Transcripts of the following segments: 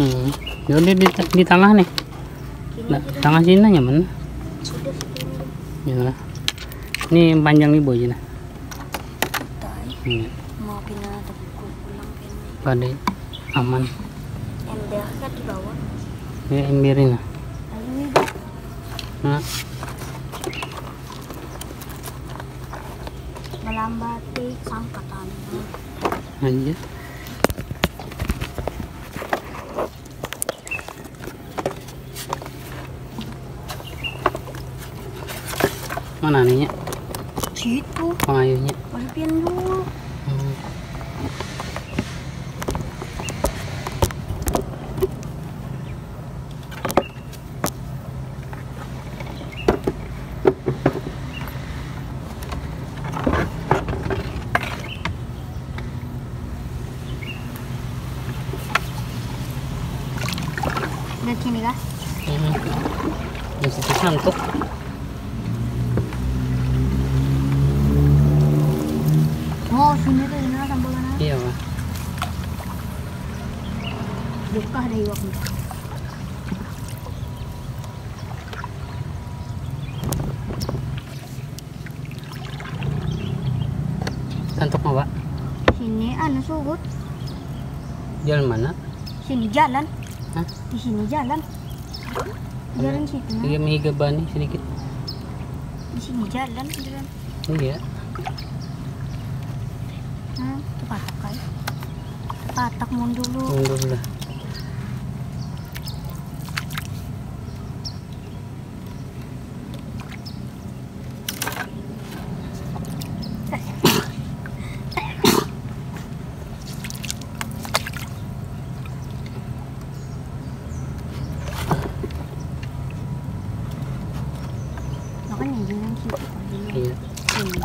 Yun di tengah nih. Nah, tengah sini nyaman. Sudah. Ya. Ini yang panjang nih boy nah. Mau pindah pulang ini. Pada aman. Ember kan di bawah. Ya emberin lah. Ini Pak. Nah, Melambati sangkatan. aja. Mana nih? Situ. Pengayuhnya. Masukin dulu. Lihat sini kah? Di situ santuk. Oh sini tuh ini sambulan. Iya pak. Buka deh iwaknya. Santuk mau pak? Sini anu surut. Jalan mana? Sini jalan. Hah? Di sini jalan. Jalan situ. Nah. Iya mihiga bani sedikit. Di sini jalan. Iya. Nah, itu patak kan. Patak mundur dulu. Mundur lah. Makanya jalan situ. Iya. Ini.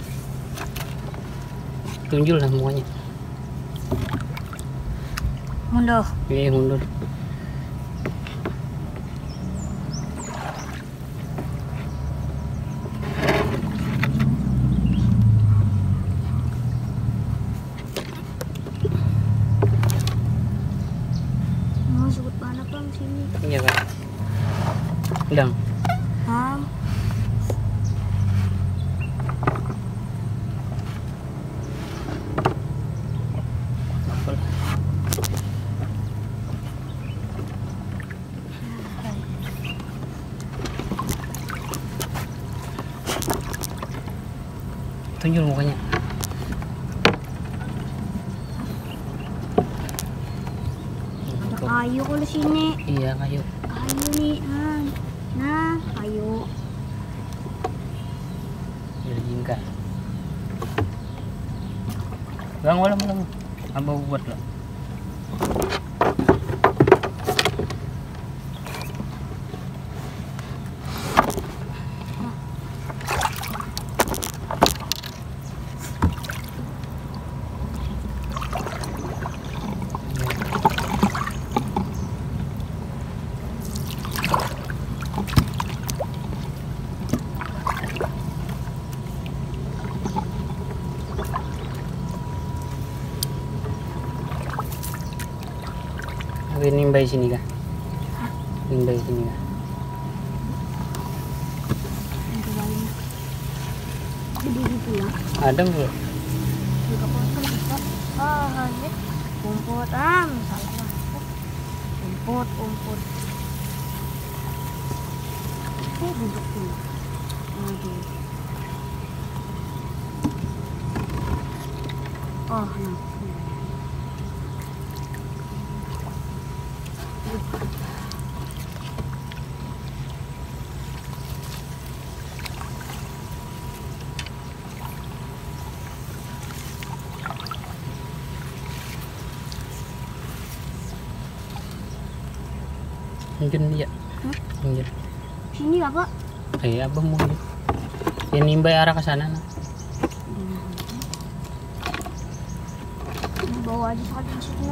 Tunjul lah semuanya. Mundur. Iya mundur. Mau sebut mana bang sini? Iya pak. Udang. Ham. Tunjul mukanya. Ada kayu kalau sini. Iya kayu. Kayu nih. Nah, kayu. Jadi jingka. Bang, wala mo lang. Abang buat lah. Nimbay sini kah? Nimbay sini kah? Berdiri pula. Ada belum? Juga potong bisa. Ini rumput. Salah. Rumput. Duduk dulu. Oke. Oh, nah. Mungkin ya. Mungkin. Sini apa? Abang mungkin. Yang nimbay arah ke sana. Nah. Bawa aja sekali di situ.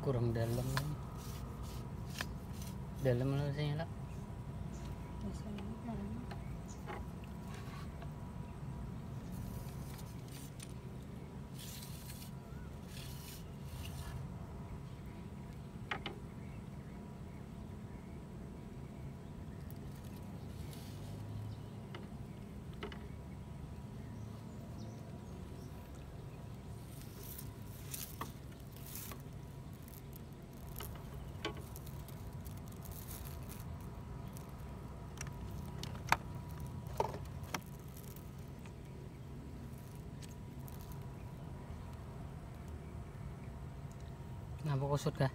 kurang dalam. Dalam lah saya lah. Biasanya dalam. Kenapa kusut kah?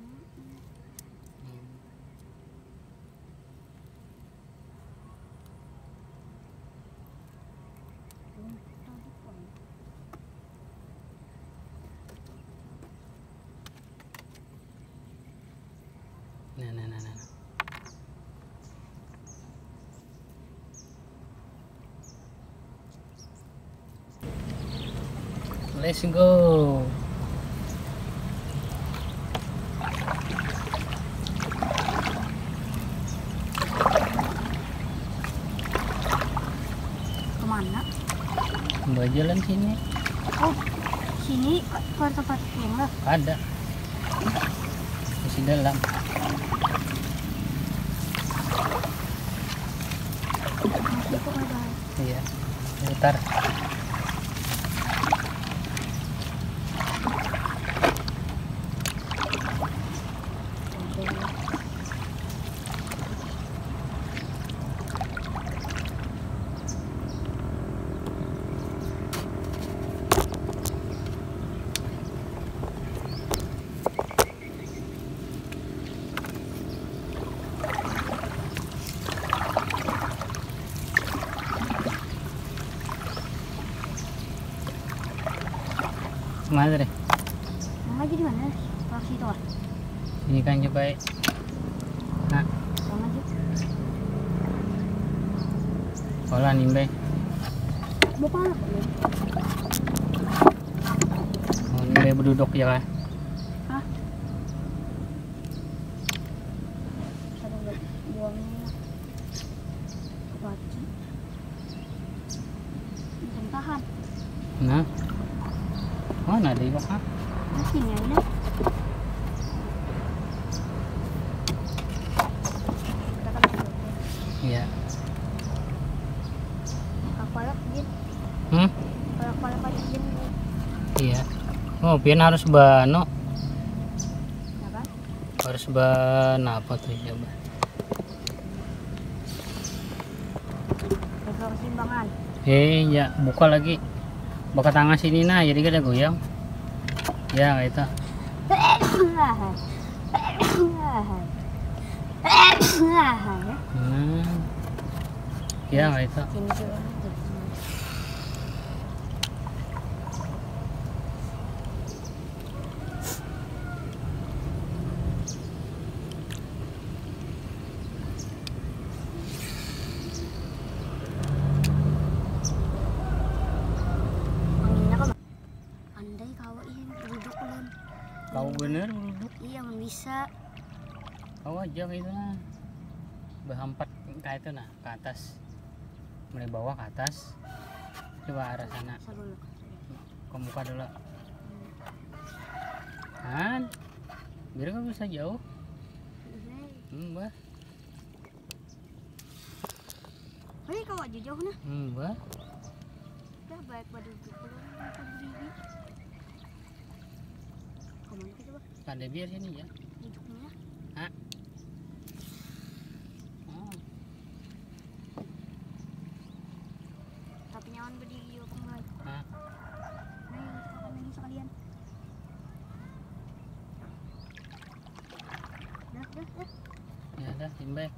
Nah. Let's go. Kemana? Mbak jalan sini. Oh, sini ke tempat yang lah. Ada. Masih dalam. Masih kok ada. Iya. Putar. Mana deh? Yang lagi di mana? Kalau situ ah. Ini kan coba. Nah, Yang lagi. kalau nimbe. Bukan apa ya? Oh, nimbe berduduk ya kan? Hah? Ada buangnya. Kebaci. Bisa tahan. Nah. Mana ada iwak ha? Sini aja. Iya. Kapalak jin. Kapalak jin. Iya. Oh, pian harus bano. Ya kan? Harus ban apa tuh coba? Ada keseimbangan. Ya, buka lagi. Buka tangan sini nah, jadi kita goyang. Ya, kayak itu. Nah. Ya, kayak itu. Sini juga. Kau bener duduk. Iya, bisa. Kau aja kayak itu nah. Berhampat kayak itu nah, ke atas. Mulai bawah ke atas. Coba arah sana. Ke muka dulu. Kan? Biar kau bisa jauh. Bah. Hei, kau aja jauh nah. Bah. Udah baik pada duduk dulu. Kemana kita bah? Ada biar sini ya. Duduknya. Hah? Oh. Tapi nyaman berdiri juga pengen. Hah? Ayo kita komen sekalian. Dah. Ya dah, timbe.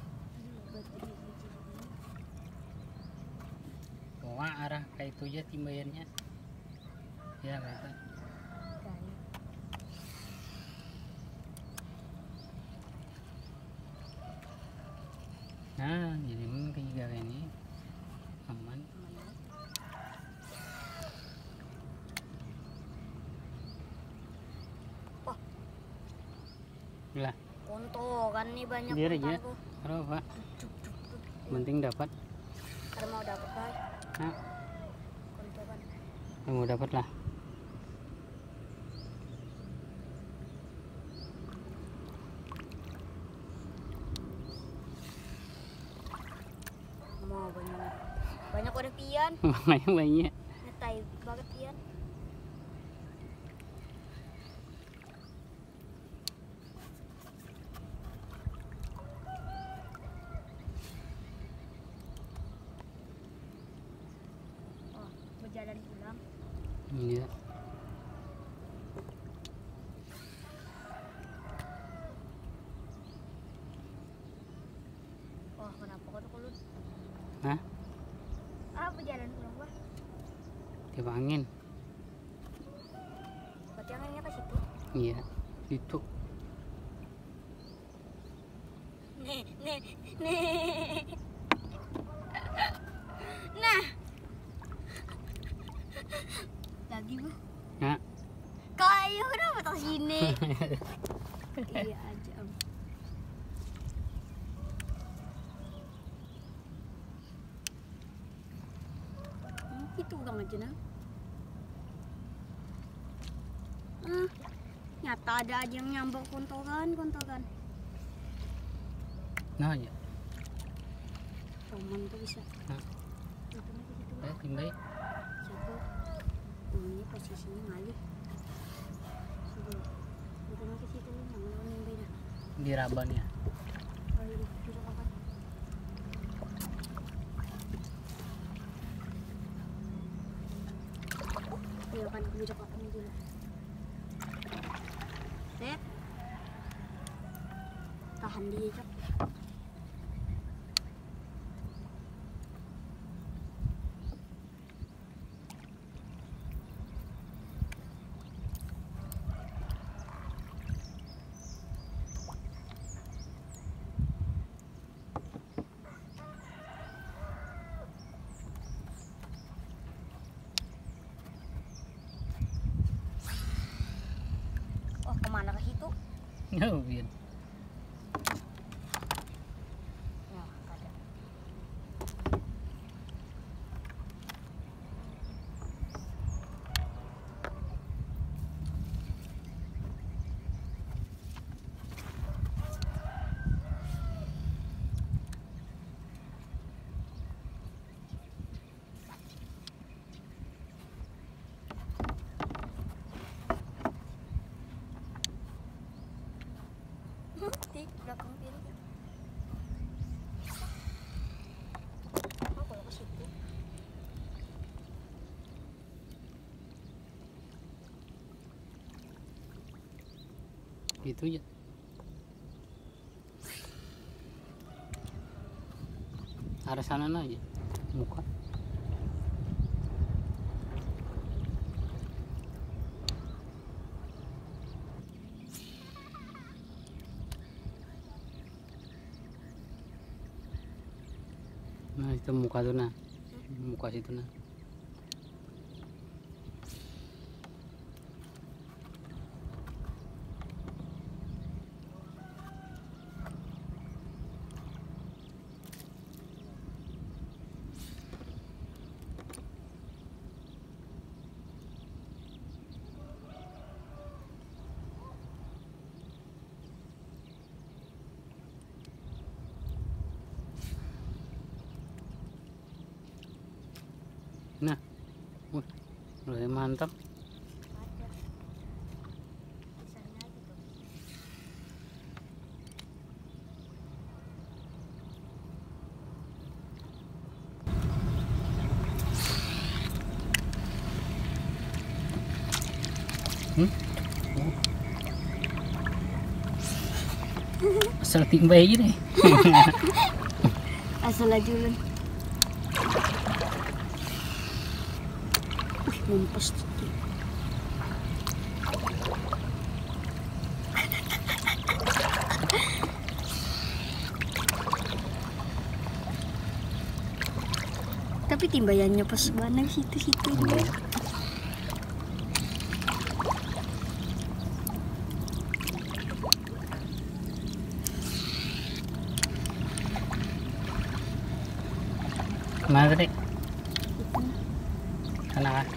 Bawa arah kayak itu aja timbayannya. Ya kayak itu. Nah, jadi kayak ini aman. Lah, Konto kan nih banyak biar aja. kontanku. Kalau Pak, Cuk, cuk, cuk. penting dapat. Kalau mau dapat Pak. Nah, Konto kan. mau dapat lah. Mau banyak. Banyak udah pian. Makanya banyak. Ngetai banget pian. Oh, berjalan pulang. Iya. Oh, kenapa kau tuh kelut? Hah? Ah, berjalan pulang Pak. Tiap angin. Berarti anginnya ke situ. Iya. Itu. Nih. Nah. Lagi Bu. Nah, Kayu kenapa tak sini? Iya aja. Itu ulang aja nah. Nyata ada aja yang nyambok konto kan. nah aja. Roman tuh bisa. Nah. Timbay. Siapa? Ini posisinya ngalih. Sudah. Bukan ke situ nih, yang beda. Di Raban ya. Oh iya, bisa kapan? Iya kan, bisa kapan dulu. Set. Tahan dia, Cok. Oh, kemana ke situ? Oh, biar. Ya, ada. Di belakang kiri. Oh, kalau ke situ. Itu ya. Arah sana aja. Muka. Nah, itu muka tuh nah. Muka situ nah. Nah, mulai mantap. Ada. Misalnya gitu. Asal timbay aja deh. Asal aja ulun. Mumpus. Tapi timbayannya pas banget situ-situ. Mana tadi? Itu nah. Sana kah?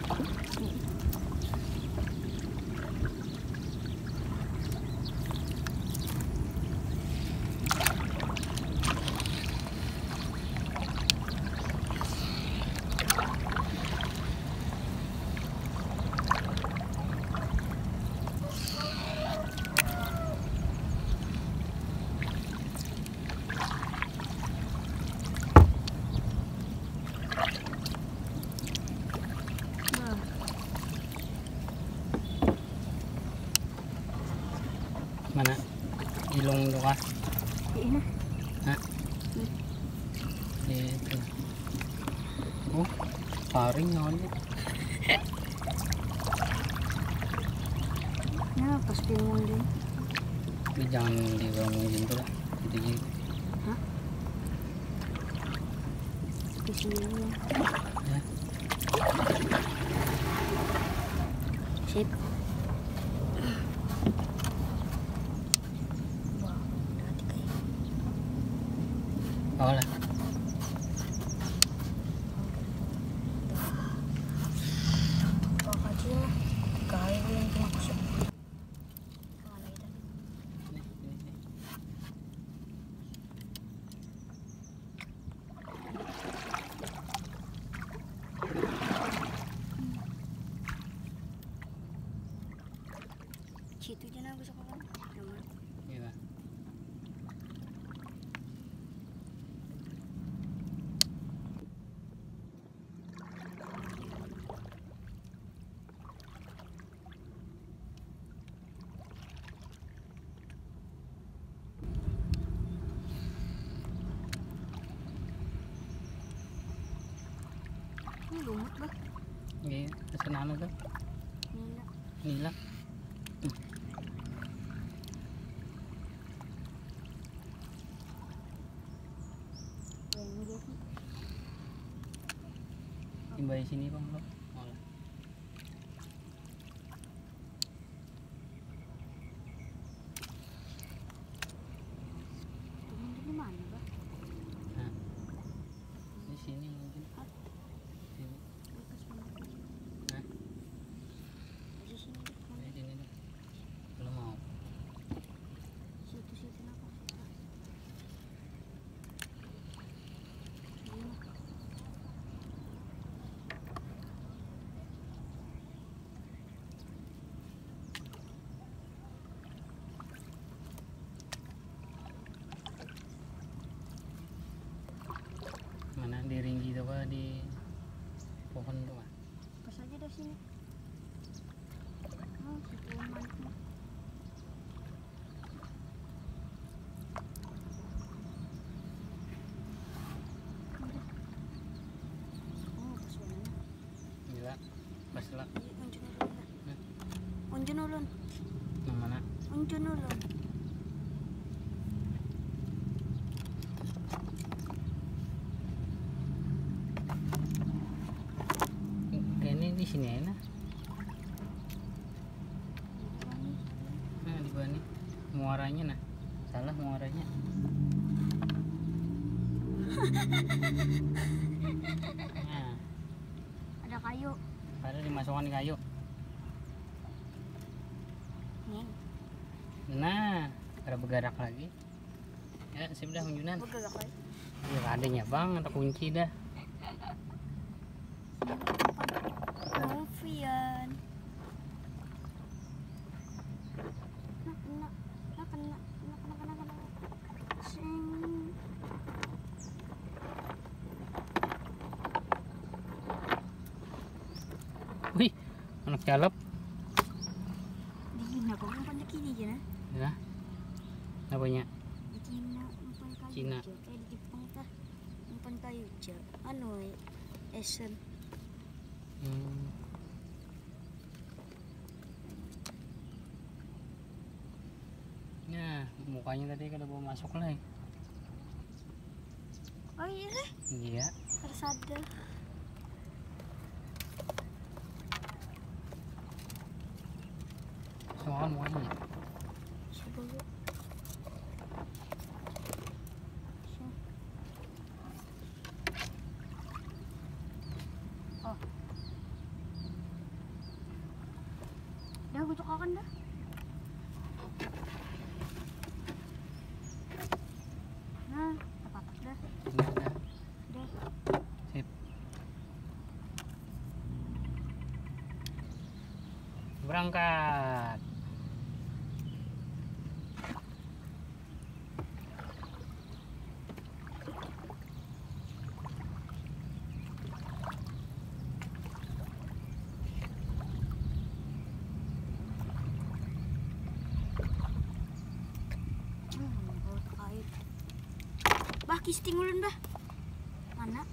Bah, Mana? Ilong itu kah? ini nah. Hah? Itu. Oh, paring nyolnya. Nah, pas bingung din. Tapi jangan dibangunin tuh lah. Itu aja. Hah? Di sini ya. Ya. Sip. Wah, dati kayo. Oh lah. Kakacil na. Kaya ko lang kumakusok. Kala kita. Ini. Situ dyan na gusto ko lang. Naman. Iya. Ini lumut ba? Iya. Pesan ano tuh? Nila. Nila. Kaya gitu. Timbay sini bang lo. Oh lah. Tumingin di mana ba? Nah. Di sini mungkin. Hah? Sini. Lepas mana? Nah. Di sini deh. Mana? Di sini deh. Kalau mau. Situ na ako. Ayun na. Mana di ringgi tuh apa di pohon tuh Pak? Pas aja dari sini. Oh, situ yang manis. Oh, pas wala na. Gila. Pas lah. Unjun ulun na. Unjun ulun. Yang mana? Unjun ulun. Ini di sini ya nah. Nah di bawah nih. Muaranya nah. Salah muaranya. Nah, Ada kayu. ada dimasukkan di kayu. Nih, Nah, ada bergerak lagi. Ya, sip dah Unjunan. magagak kayo. Ya, adanya bang, ada kunci dah. Coffee yan. Nak. Sing. Wih, anak calap. Di na ko ang pandakini dyan ah. Ya, apanya? Di Cina, ang kayo Cina. dyan. Eh, di pang ka. Ang kayo dyan. Ano eh, SM. Hmm. Ya, mukanya tadi kada bawa masuk lah. Oh iya, Iya. harus ada. Soal mukanya. Siguro. So. cokakan dah. Nah, tepat dah. Ini ada. Dah. Sip. Berangkat. Bawa terkait. Bah, kisting ulun bah. Mana?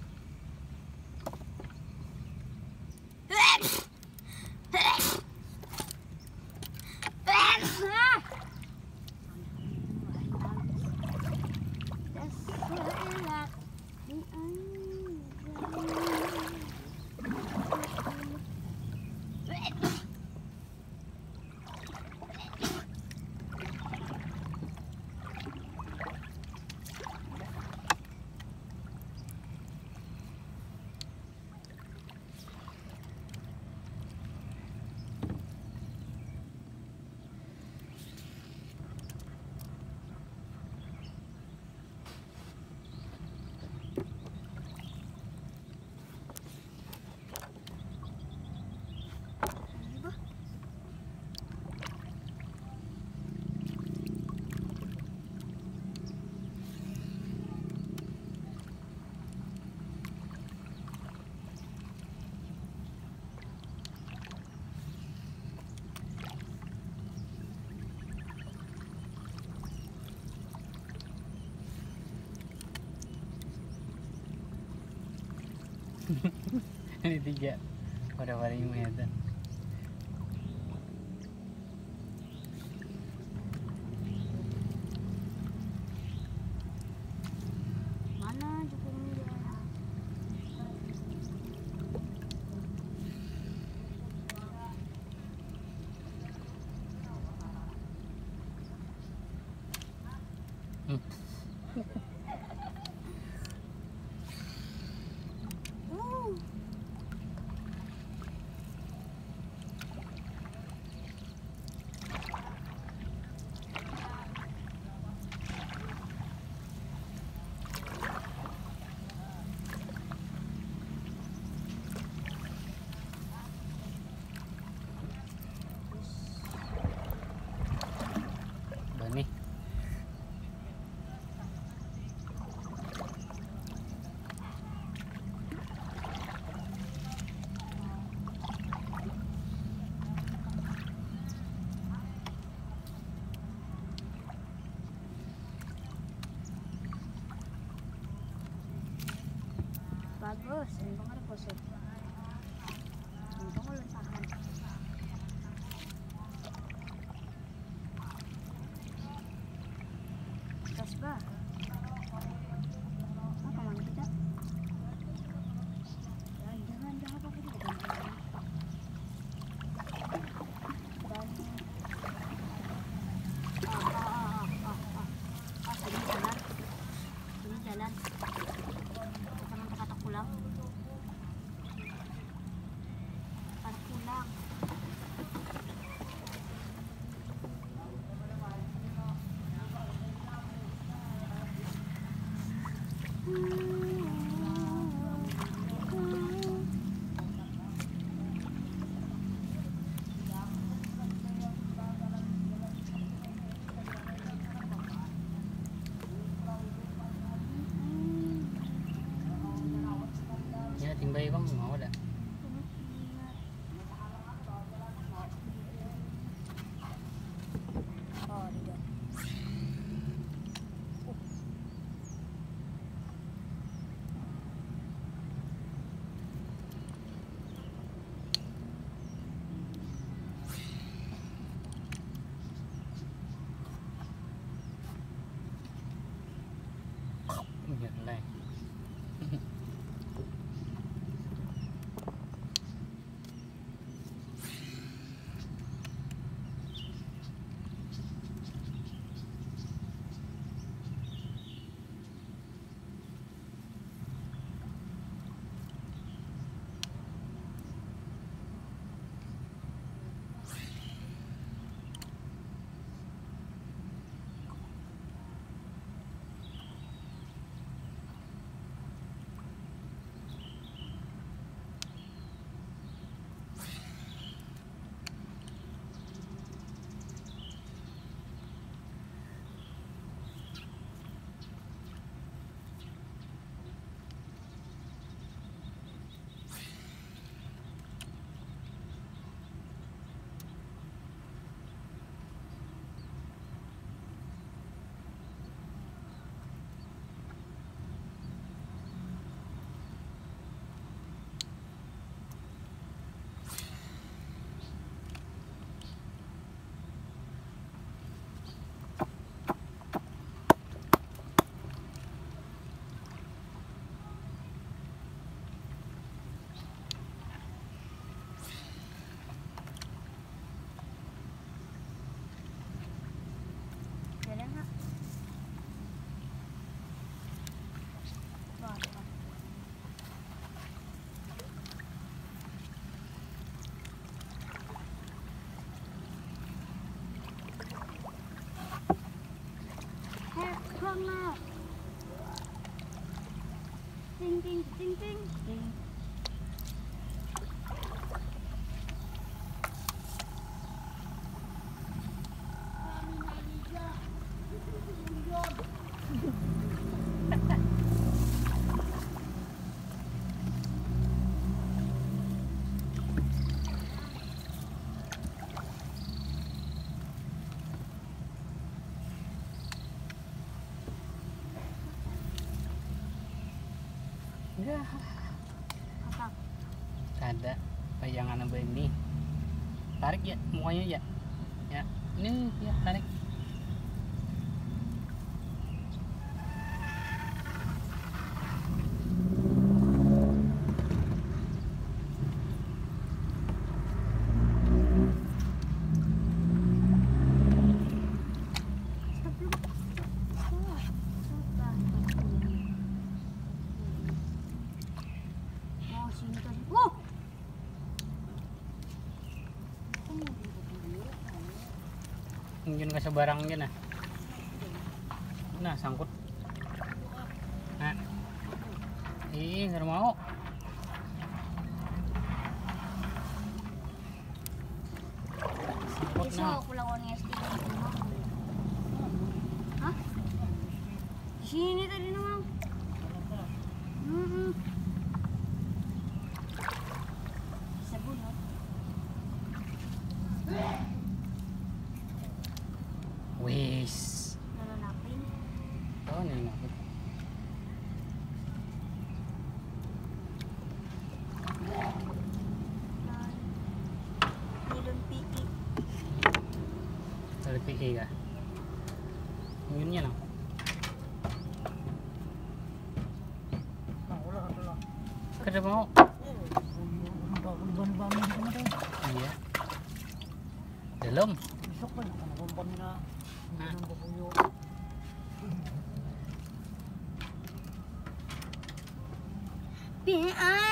Ini 3 pada paling medan. Mana jukungnya dia? Bani. Bagus, untung ada kusut. Untung ulun tahan. Gas bah. Ah, kemana kita? Jangan apa kita dan sini jalan. Sini jalan. Jangan kata pulang. Kata pulang. Tang na. Ting ting ting ting ting. Ya, Apa? ada bayangan apa ini? Tarik ya mukanya ya. Ya, ini ya tarik. Wow! Mungkin ke sebarang aja nah. Nah, sangkut. Nah. Ih, nggak mau. Sangkut Besok nah. pulang orang SD di rumah. Hah? Di sini tadi namang. Bisa bunuh. Wis. Nananapin. Oh, ini nggak. Nilon PE. Dari PE kah? Mungkinnya lah. Kada mau. Iya. Dalam. PA.